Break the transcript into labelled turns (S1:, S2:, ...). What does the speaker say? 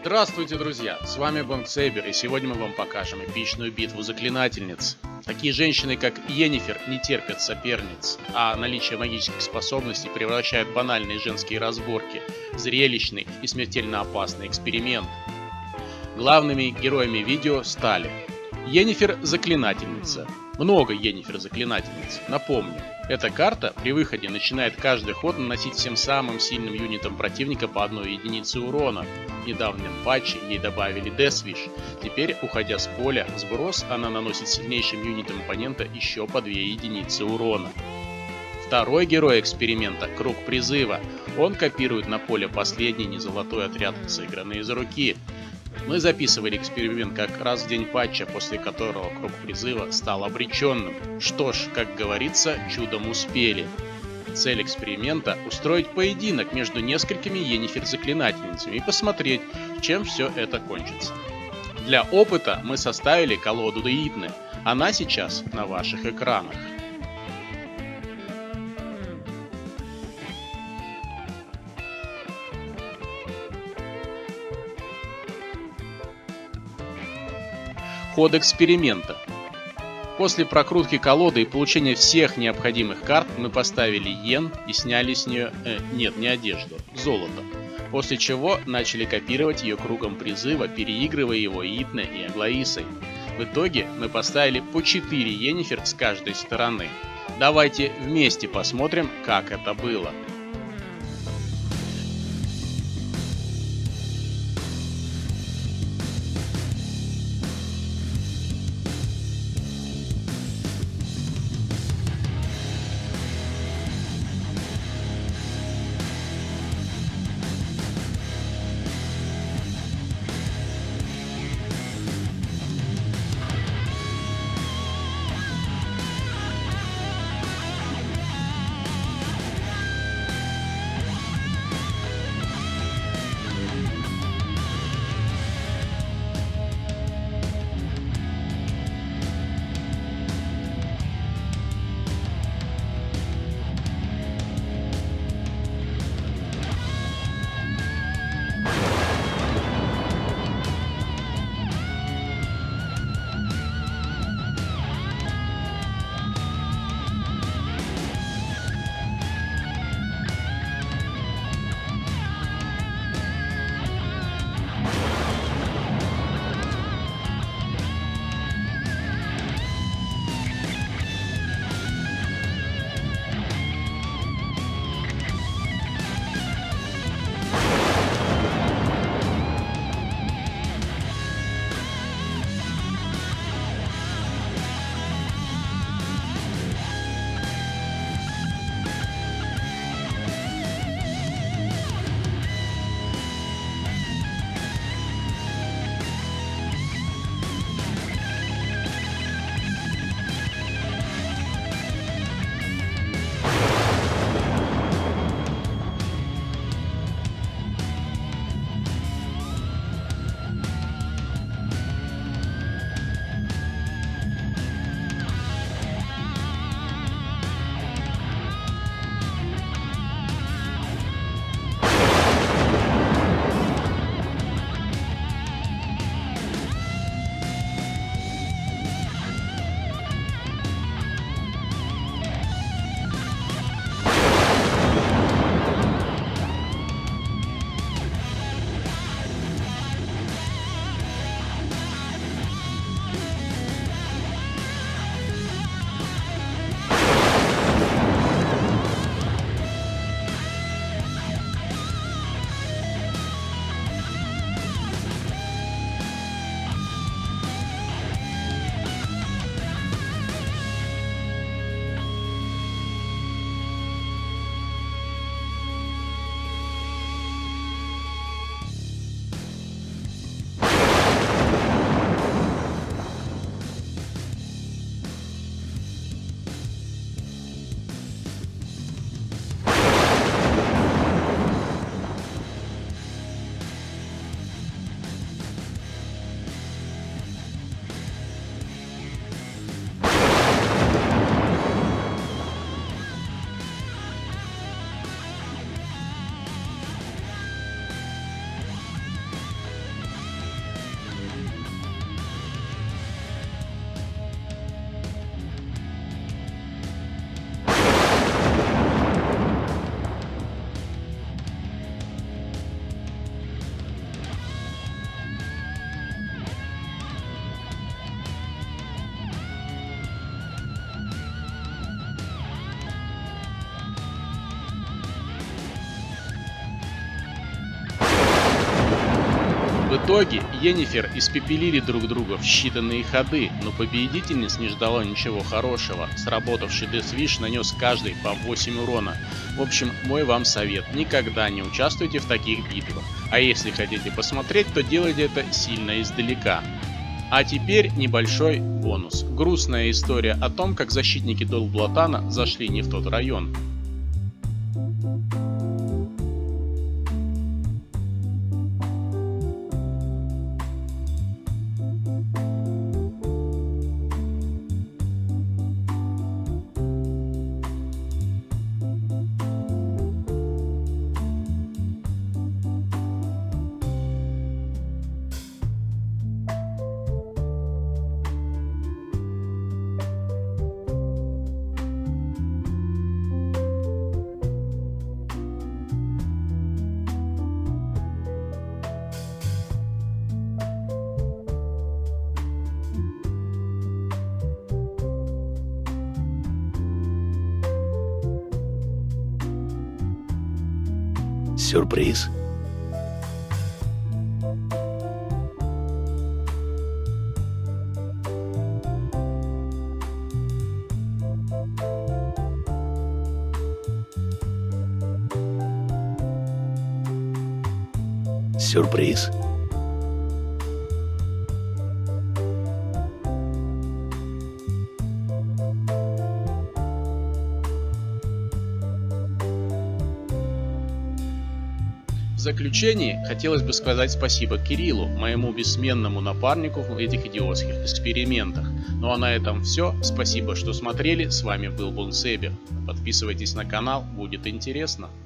S1: Здравствуйте, друзья! С вами Бонксейбер, и сегодня мы вам покажем эпичную битву заклинательниц. Такие женщины, как Йеннифер, не терпят соперниц, а наличие магических способностей превращает банальные женские разборки в зрелищный и смертельно опасный эксперимент. Главными героями видео стали Йеннифер Заклинательница. Много Йеннифер Заклинательниц. Напомню, эта карта при выходе начинает каждый ход наносить всем самым сильным юнитам противника по одной единице урона. В недавнем патче ей добавили Deathwish. Теперь, уходя с поля в сброс, она наносит сильнейшим юнитам оппонента еще по 2 единицы урона. Второй герой эксперимента – Круг Призыва. Он копирует на поле последний незолотой отряд, сыгранный из руки. Мы записывали эксперимент как раз в день патча, после которого Круг Призыва стал обреченным. Что ж, как говорится, чудом успели. Цель эксперимента – устроить поединок между несколькими Йеннифер Заклинательницами и посмотреть, чем все это кончится. Для опыта мы составили колоду Деитны. Она сейчас на ваших экранах. Ход эксперимента. После прокрутки колоды и получения всех необходимых карт мы поставили Йен и сняли с нее, не одежду, золото. После чего начали копировать ее Кругом Призыва, переигрывая его Итной и Аглаисой. В итоге мы поставили по 4 Йеннифер с каждой стороны. Давайте вместе посмотрим, как это было. В итоге Йеннифер испепелили друг друга в считанные ходы, но победительниц не ждало ничего хорошего. Сработавший Death Wish нанес каждой по 8 урона. В общем, мой вам совет: никогда не участвуйте в таких битвах. А если хотите посмотреть, то делайте это сильно издалека. А теперь небольшой бонус. Грустная история о том, как защитники Долблатана зашли не в тот район.
S2: Сюрприз. Сюрприз.
S1: В заключение хотелось бы сказать спасибо Кириллу, моему бессменному напарнику в этих идиотских экспериментах. Ну а на этом все. Спасибо, что смотрели. С вами был Бонсейбер. Подписывайтесь на канал, будет интересно.